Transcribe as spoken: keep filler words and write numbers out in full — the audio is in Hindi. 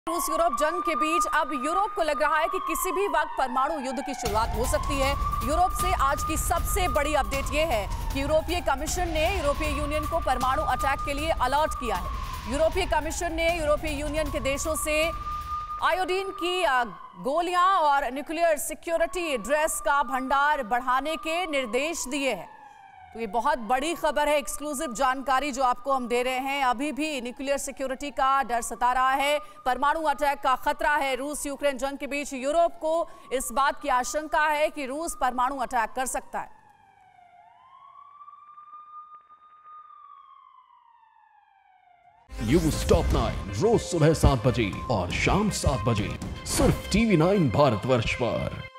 रूस यूरोप जंग के बीच अब यूरोप को लग रहा है कि किसी भी वक्त परमाणु युद्ध की शुरुआत हो सकती है। यूरोप से आज की सबसे बड़ी अपडेट यह है कि यूरोपीय कमीशन ने यूरोपीय यूनियन को परमाणु अटैक के लिए अलर्ट किया है। यूरोपीय कमीशन ने यूरोपीय यूनियन के देशों से आयोडीन की गोलियां और न्यूक्लियर सिक्योरिटी ड्रेस का भंडार बढ़ाने के निर्देश दिए हैं। तो ये बहुत बड़ी खबर है, एक्सक्लूसिव जानकारी जो आपको हम दे रहे हैं। अभी भी न्यूक्लियर सिक्योरिटी का डर सता रहा है, परमाणु अटैक का खतरा है। रूस यूक्रेन जंग के बीच यूरोप को इस बात की आशंका है कि रूस परमाणु अटैक कर सकता है। न्यूज टॉप नाइन रोज सुबह सात बजे और शाम सात बजे सिर्फ टीवी नाइन भारतवर्ष पर।